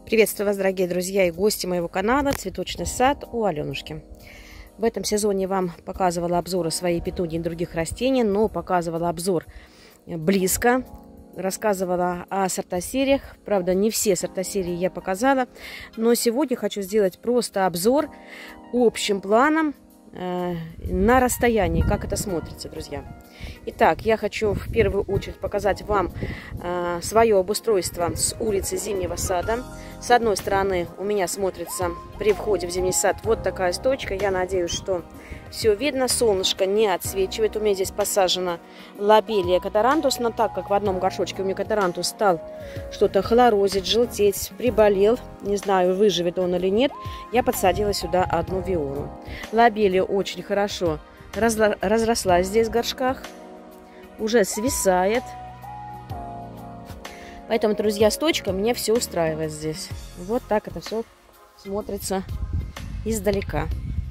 Приветствую вас, дорогие друзья и гости моего канала «Цветочный сад» у Аленушки. В этом сезоне вам показывала обзоры своей петунии и других растений, но показывала обзор близко. Рассказывала о сортосериях. Правда, не все сортосерии я показала, но сегодня хочу сделать просто обзор общим планом на расстоянии, как это смотрится, друзья. Итак, я хочу в первую очередь показать вам свое обустройство с улицы Зимнего сада. С одной стороны у меня смотрится при входе в Зимний сад вот такая стойка. Я надеюсь, что все видно. Солнышко не отсвечивает. У меня здесь посажена лобелия катарантус, но так как в одном горшочке у меня катарантус стал что-то хлорозить, желтеть, приболел, не знаю, выживет он или нет, я подсадила сюда одну виолу. Лобелия очень хорошо разрослась здесь в горшках, уже свисает. Поэтому, друзья, стойка меня все устраивает здесь. Вот так это все смотрится издалека.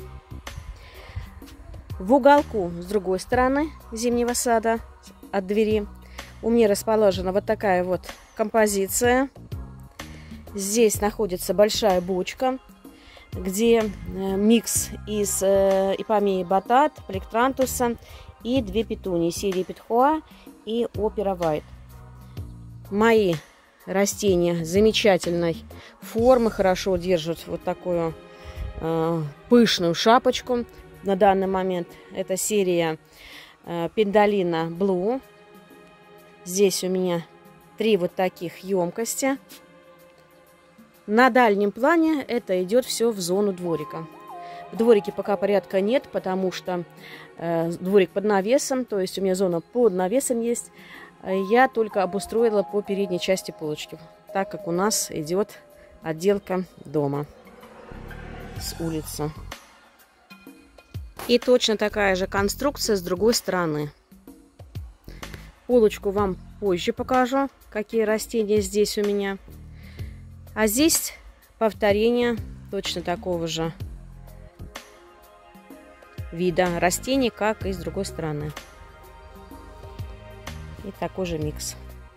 В уголку с другой стороны Зимнего сада от двери у меня расположена вот такая вот композиция. Здесь находится большая бочка, где микс из ипомеи батат, плектрантуса и две петунии серии Петхоа и Опера Вайт. Мои растения замечательной формы, хорошо держат вот такую пышную шапочку. На данный момент это серия Пендалина Блу. Здесь у меня 3 вот таких емкости. На дальнем плане это идет все в зону дворика. В дворике пока порядка нет, потому что дворик под навесом, то есть у меня зона под навесом есть. Я только обустроила по передней части полочки, так как у нас идет отделка дома с улицы. И точно такая же конструкция с другой стороны. Полочку вам позже покажу, какие растения здесь у меня. А здесь повторение точно такого же вида растений, как и с другой стороны. И такой же микс.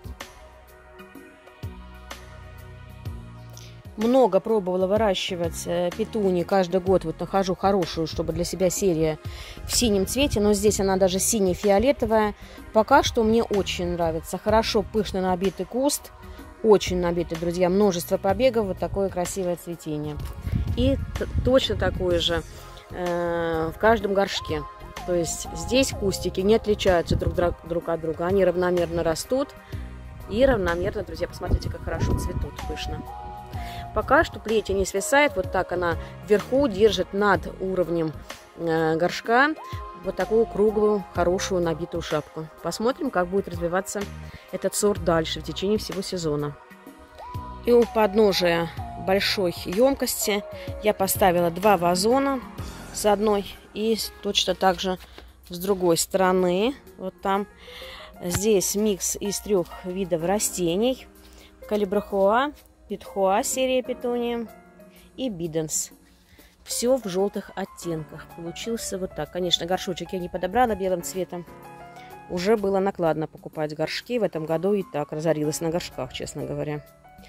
Много пробовала выращивать петунии. Каждый год вот нахожу хорошую, чтобы для себя серия в синем цвете. Но здесь она даже сине-фиолетовая. Пока что мне очень нравится. Хорошо пышно набитый куст. Очень набитый, друзья. Множество побегов. Вот такое красивое цветение. И точно такое же в каждом горшке. То есть здесь кустики не отличаются друг от друга. Они равномерно растут. И равномерно, друзья, посмотрите, как хорошо цветут пышно. Пока что плетень не свисает, вот так она вверху держит над уровнем горшка вот такую круглую, хорошую набитую шапку. Посмотрим, как будет развиваться этот сорт дальше в течение всего сезона. И у подножия большой емкости я поставила 2 вазона с одной и точно так же с другой стороны. Вот там. Здесь микс из 3 видов растений: Калибрахоа, Петхоа серия петуния и Биденс. Все в желтых оттенках. Получился вот так. Конечно, горшочек я не подобрала белым цветом. Уже было накладно покупать горшки. В этом году и так разорилась на горшках, честно говоря.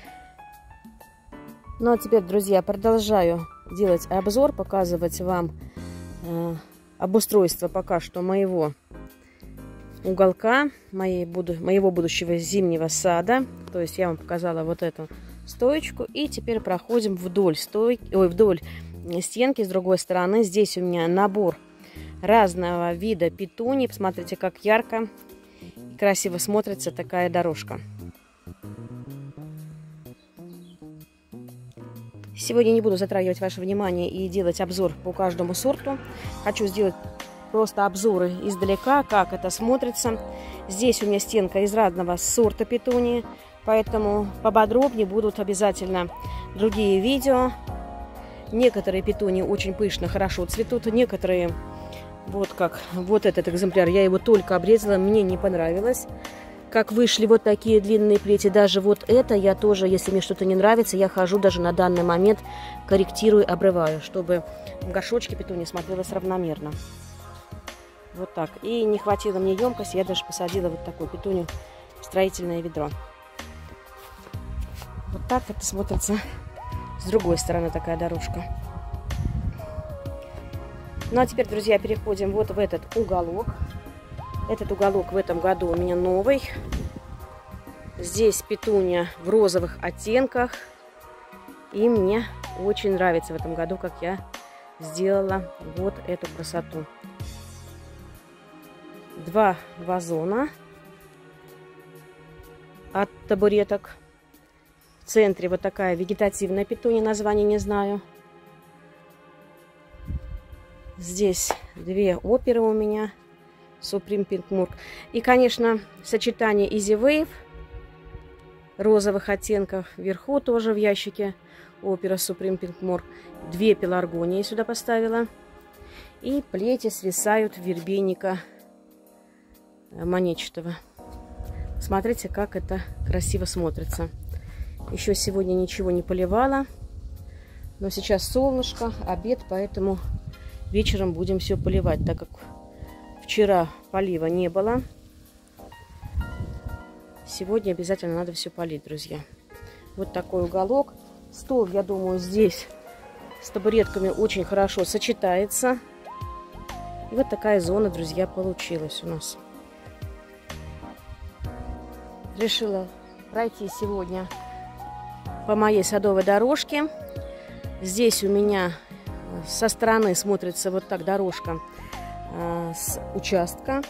Ну а теперь, друзья, продолжаю делать обзор, показывать вам обустройство пока что моего уголка, моего будущего зимнего сада. То есть я вам показала вот эту стоечку, и теперь проходим вдоль стенки с другой стороны. Здесь у меня набор разного вида петуний. Посмотрите, как ярко и красиво смотрится такая дорожка. Сегодня не буду затрагивать ваше внимание и делать обзор по каждому сорту. Хочу сделать просто обзоры издалека, как это смотрится. Здесь у меня стенка из разного сорта петунии, поэтому поподробнее будут обязательно другие видео. Некоторые петунии очень пышно, хорошо цветут, некоторые, вот как вот этот экземпляр, я его только обрезала, мне не понравилось, как вышли вот такие длинные плети. Даже вот это я тоже, если мне что-то не нравится, я хожу даже на данный момент, корректирую, обрываю, чтобы в горшочке петуния смотрелось равномерно. Вот так. И не хватило мне емкости, я даже посадила вот такую петунию в строительное ведро. Вот так это смотрится с другой стороны такая дорожка. Ну а теперь, друзья, переходим вот в этот уголок. Этот уголок в этом году у меня новый. Здесь петуния в розовых оттенках. И мне очень нравится в этом году, как я сделала вот эту красоту. 2 вазона от табуреток. В центре вот такая вегетативная петуния, название не знаю. Здесь 2 оперы у меня. Supreme Pink Murk. И, конечно, сочетание Easy Wave розовых оттенков. Вверху тоже в ящике опера Supreme Pink Murk. 2 пеларгонии сюда поставила. И плети свисают вербейника монетчатого. Смотрите, как это красиво смотрится. Еще сегодня ничего не поливала. Но сейчас солнышко, обед, поэтому вечером будем все поливать, так как вчера полива не было. Сегодня обязательно надо все полить, друзья. Вот такой уголок. Стол, я думаю, здесь с табуретками очень хорошо сочетается. И вот такая зона, друзья, получилась у нас. Решила пройти сегодня по моей садовой дорожке. Здесь у меня со стороны смотрится вот так дорожка с участка.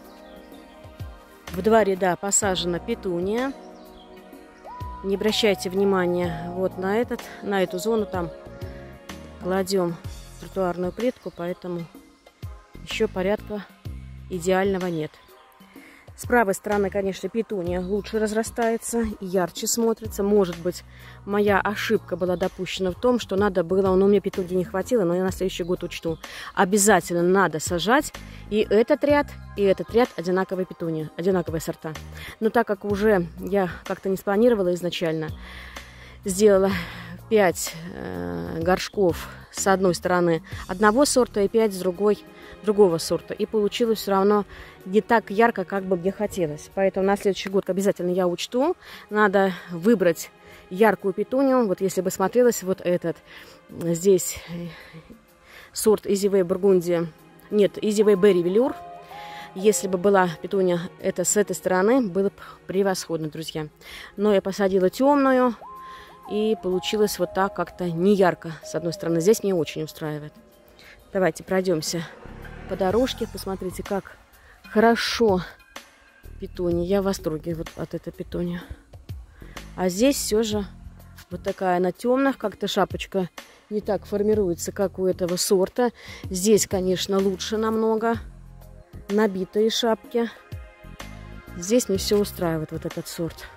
В 2 ряда посажена петуния. Не обращайте внимания вот на эту зону. Там кладем тротуарную плитку, поэтому еще порядка идеального нет. С правой стороны, конечно, петуния лучше разрастается и ярче смотрится. Может быть, моя ошибка была допущена в том, что надо было, но у меня петунии не хватило, но я на следующий год учту. Обязательно надо сажать и этот ряд одинаковые петунии, одинаковые сорта. Но так как уже я как-то не спланировала изначально, сделала 5 горшков с одной стороны одного сорта и 5 с другого сорта. И получилось все равно не так ярко, как бы мне хотелось. Поэтому на следующий год обязательно я учту. Надо выбрать яркую петунию. Вот если бы смотрелось вот этот. Здесь сорт Easy Way Бургундия. Нет, Easy Way Berry Velour. Если бы была петуния это с этой стороны, было бы превосходно, друзья. Но я посадила темную. И получилось вот так как-то не ярко. С одной стороны, здесь меня очень устраивает. Давайте пройдемся по дорожке. Посмотрите, как хорошо петуния. Я в восторге вот от этой петунии. А здесь все же вот такая на темных. Как-то шапочка не так формируется, как у этого сорта. Здесь, конечно, лучше намного. Набитые шапки. Здесь мне все устраивает, вот этот сорт.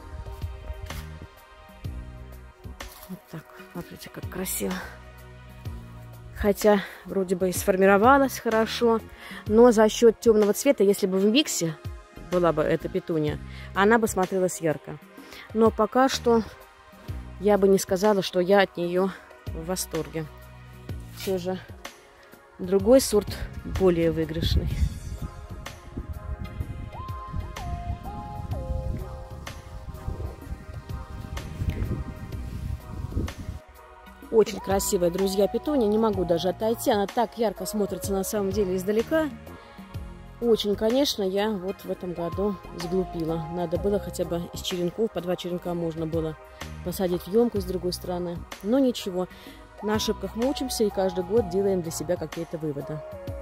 Вот так, смотрите, как красиво. Хотя вроде бы и сформировалась хорошо, но за счет темного цвета, если бы в миксе была бы эта петуния, она бы смотрелась ярко. Но пока что я бы не сказала, что я от нее в восторге. Все же другой сорт более выигрышный. Очень красивая, друзья, петуния. Не могу даже отойти. Она так ярко смотрится на самом деле издалека. Очень, конечно, я вот в этом году сглупила. Надо было хотя бы из черенков, по 2 черенка можно было посадить в емкость с другой стороны. Но ничего, на ошибках мы учимся и каждый год делаем для себя какие-то выводы.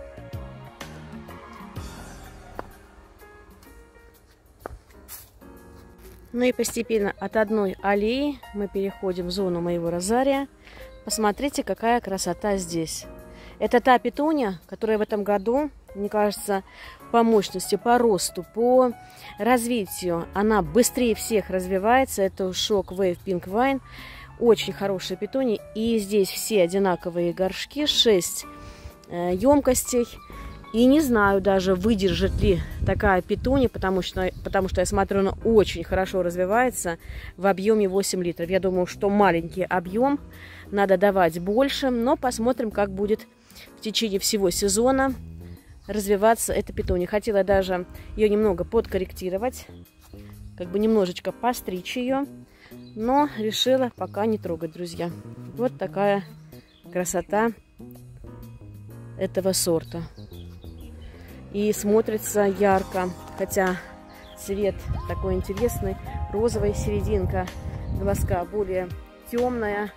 Ну и постепенно от одной аллеи мы переходим в зону моего розария. Посмотрите, какая красота здесь. Это та петуния, которая в этом году, мне кажется, по мощности, по росту, по развитию, она быстрее всех развивается. Это Shock Wave Pink Vine. Очень хорошая петуния. И здесь все одинаковые горшки, 6 емкостей. И не знаю даже, выдержит ли такая петуния, потому что я смотрю, она очень хорошо развивается в объеме 8 литров. Я думаю, что маленький объем, надо давать больше, но посмотрим, как будет в течение всего сезона развиваться эта петуния. Хотела даже ее немного подкорректировать, как бы немножечко постричь ее. Но решила пока не трогать, друзья. Вот такая красота этого сорта. И смотрится ярко, хотя цвет такой интересный, розовая серединка глазка более темная.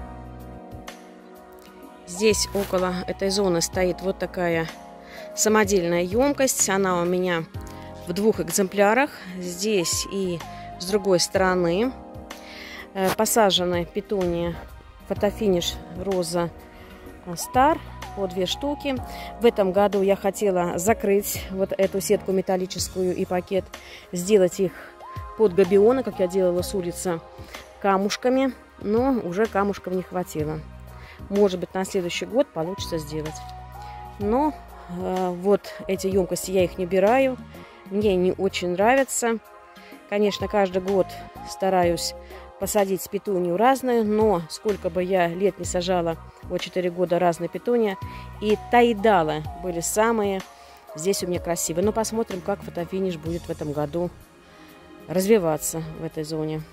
Здесь около этой зоны стоит вот такая самодельная емкость. Она у меня в 2 экземплярах. Здесь и с другой стороны посажены петунии фотофиниш роза стар по 2 штуки. В этом году я хотела закрыть вот эту сетку металлическую и пакет, сделать их под габионы, как я делала с улицы, камушками, но уже камушков не хватило. Может быть, на следующий год получится сделать. Но вот эти емкости я их не убираю. Мне не очень нравятся. Конечно, каждый год стараюсь посадить петунию разную, но сколько бы я лет не сажала, вот 4 года разные петуния, и таидалы были самые здесь у меня красивые. Но посмотрим, как фотофиниш будет в этом году развиваться в этой зоне.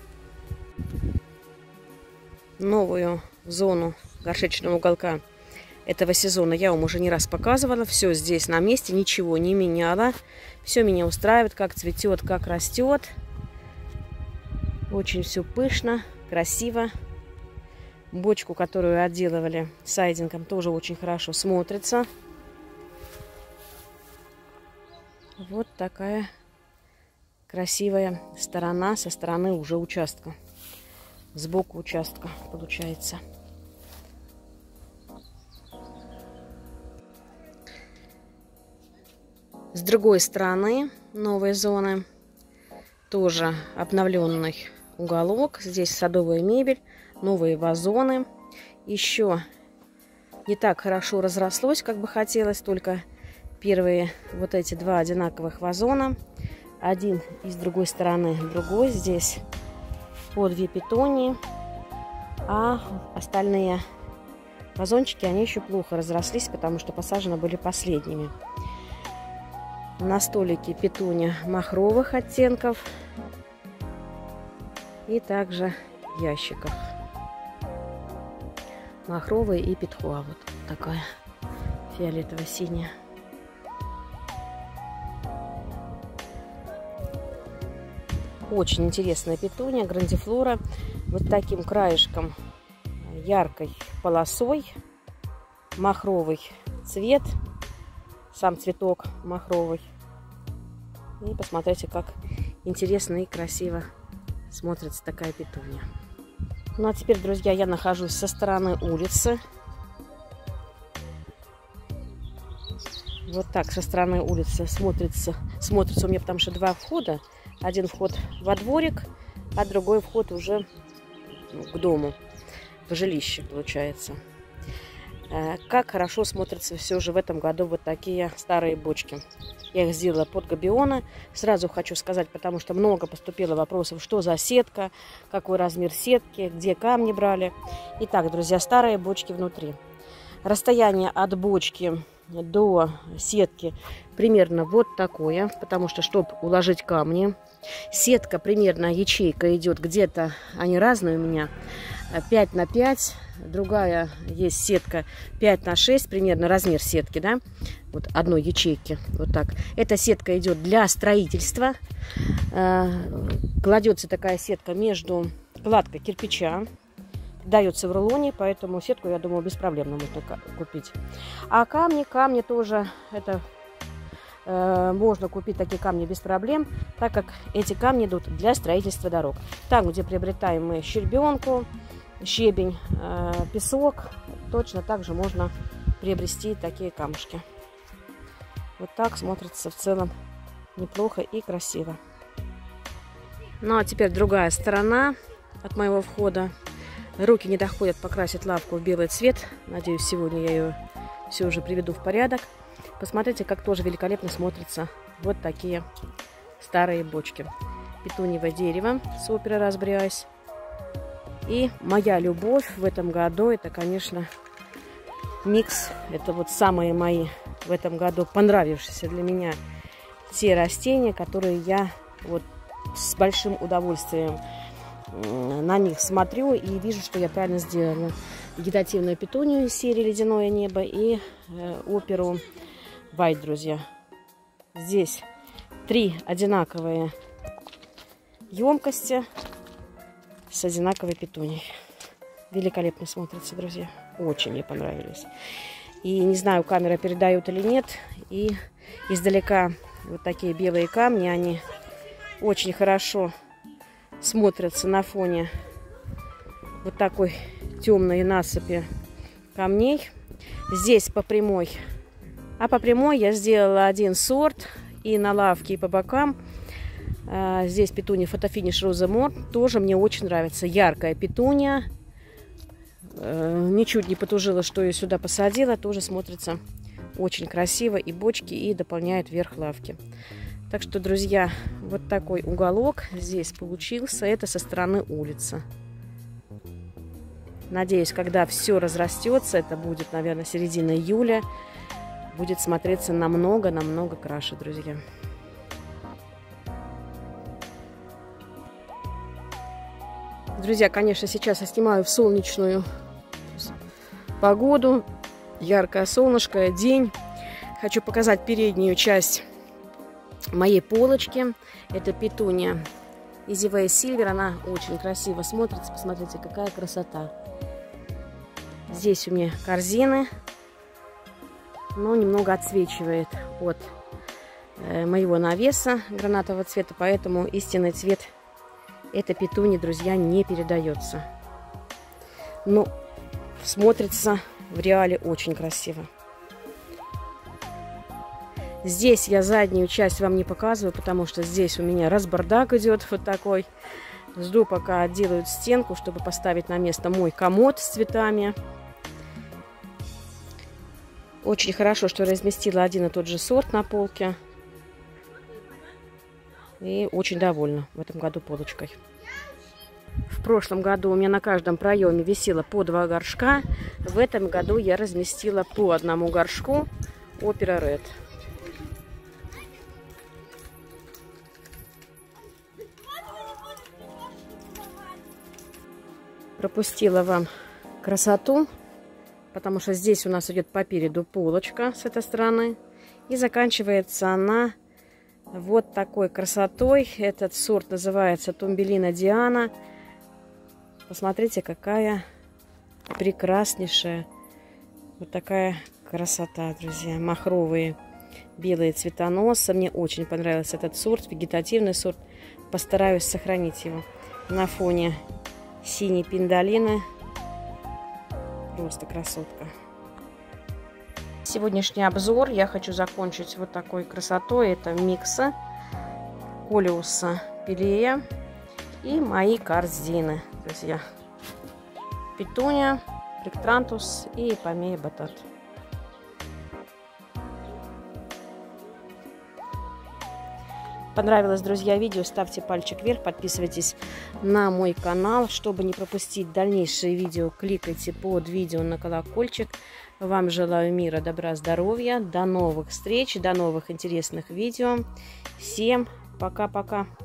Новую зону горшечного уголка этого сезона я вам уже не раз показывала. Все здесь на месте, ничего не меняла. Все меня устраивает, как цветет, как растет. Очень все пышно, красиво. Бочку, которую отделывали сайдингом, тоже очень хорошо смотрится. Вот такая красивая сторона со стороны уже участка. Сбоку участка получается. С другой стороны новой зоны тоже обновленный уголок. Здесь садовая мебель, новые вазоны. Еще не так хорошо разрослось, как бы хотелось, только первые вот эти 2 одинаковых вазона. Один и с другой стороны другой. Здесь по 2 петунии, а остальные вазончики, они еще плохо разрослись, потому что посажены были последними. На столике петуния махровых оттенков и также ящиков. Махровая и петхуа. Вот такая фиолетово-синяя. Очень интересная петуния, грандифлора. Вот таким краешком, яркой полосой. Махровый цвет. Сам цветок махровый. И посмотрите, как интересно и красиво смотрится такая петуния. Ну а теперь, друзья, я нахожусь со стороны улицы. Вот так со стороны улицы смотрится у меня, потому что 2 входа. Один вход во дворик, а другой вход уже к дому, в жилище получается. Как хорошо смотрятся все же в этом году вот такие старые бочки. Я их сделала под габионы. Сразу хочу сказать, потому что много поступило вопросов, что за сетка, какой размер сетки, где камни брали. Итак, друзья, старые бочки внутри. Расстояние от бочки до сетки примерно вот такое, потому что, чтобы уложить камни, сетка примерно, ячейка идет где-то, они разные у меня, 5 на 5, другая есть сетка 5 на 6, примерно размер сетки, да, вот одной ячейки, вот так. Эта сетка идет для строительства, кладется такая сетка между кладкой кирпича, дается в рулоне, поэтому сетку, я думаю, беспроблемно можно купить. А камни тоже, это можно купить такие камни без проблем, так как эти камни идут для строительства дорог. Там, где приобретаем мы щербенку, щебень, песок, точно так же можно приобрести такие камушки. Вот так смотрится в целом неплохо и красиво. Ну а теперь другая сторона от моего входа. Руки не доходят покрасить лавку в белый цвет. Надеюсь, сегодня я ее все уже приведу в порядок. Посмотрите, как тоже великолепно смотрятся вот такие старые бочки. Петуниевое дерево с оперы Raspberry. И моя любовь в этом году, это, конечно, микс. Это вот самые мои в этом году понравившиеся для меня те растения, которые я вот с большим удовольствием на них смотрю и вижу, что я правильно сделала. Вегетативную петунию из серии «Ледяное небо» и оперу «Вайт», друзья. Здесь 3 одинаковые емкости с одинаковой петунией. Великолепно смотрится, друзья. Очень мне понравились. И не знаю, камера передает или нет. И издалека вот такие белые камни, они очень хорошо смотрятся на фоне вот такой темной насыпи камней. Здесь по прямой. А по прямой я сделала один сорт и на лавке, и по бокам. Здесь петуния фотофиниш Роза Мор. Тоже мне очень нравится. Яркая петуния. Ничуть не потужила, что я сюда посадила. Тоже смотрится очень красиво. И бочки, и дополняет верх лавки. Так что, друзья, вот такой уголок здесь получился. Это со стороны улицы. Надеюсь, когда все разрастется, это будет, наверное, середина июля, будет смотреться намного-намного краше, друзья. Друзья, конечно, сейчас я снимаю в солнечную погоду. Яркое солнышко, день. Хочу показать переднюю часть моей полочки. Это петуния Easy Way Silver. Она очень красиво смотрится. Посмотрите, какая красота. Здесь у меня корзины, но немного отсвечивает от моего навеса гранатового цвета, поэтому истинный цвет этой петунии, друзья, не передается. Но смотрится в реале очень красиво. Здесь я заднюю часть вам не показываю, потому что здесь у меня разбардак идет вот такой. Жду, пока отделают стенку, чтобы поставить на место мой комод с цветами. Очень хорошо, что разместила один и тот же сорт на полке. И очень довольна в этом году полочкой. В прошлом году у меня на каждом проеме висело по 2 горшка. В этом году я разместила по 1 горшку Opera Red. Пропустила вам красоту, потому что здесь у нас идет по переду полочка с этой стороны. И заканчивается она вот такой красотой. Этот сорт называется Тумбелина Диана. Посмотрите, какая прекраснейшая вот такая красота, друзья. Махровые белые цветоносы. Мне очень понравился этот сорт, вегетативный сорт. Постараюсь сохранить его на фоне синей пиндалины. Просто красотка. Сегодняшний обзор я хочу закончить вот такой красотой. Это микса Колеуса Пилея и мои корзины, друзья. Петуния, Плектрантус и Помея Батат. Понравилось, друзья, видео? Ставьте пальчик вверх, подписывайтесь на мой канал. Чтобы не пропустить дальнейшие видео, кликайте под видео на колокольчик. Вам желаю мира, добра, здоровья. До новых встреч, до новых интересных видео. Всем пока-пока.